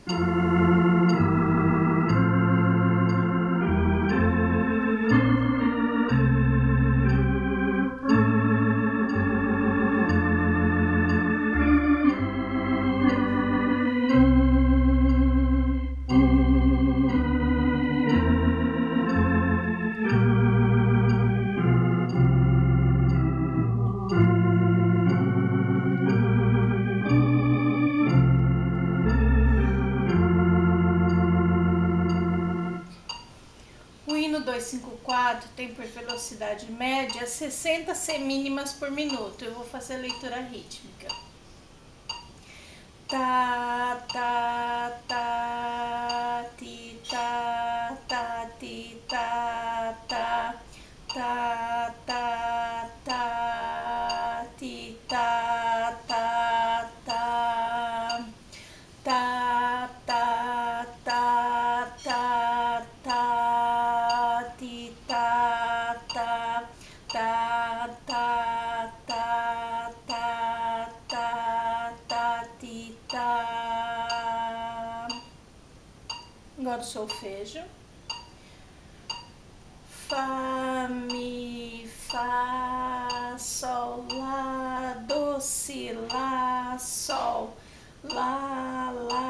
O hino 254 tem por velocidade média 60 semínimas por minuto. Eu vou fazer a leitura rítmica. Tá, tá, tá, ti, tá, tá, ti, tá, tá, tá, tá, tá, ti, tá, tá, tá, tá, tá, tá, tá, tá, ti, tá, tá, tá, tá, tá, tá, tá, tá, ti, tá. Agora o solfejo. Fá, mi, fá, sol, lá, do, si, lá, sol, lá, lá.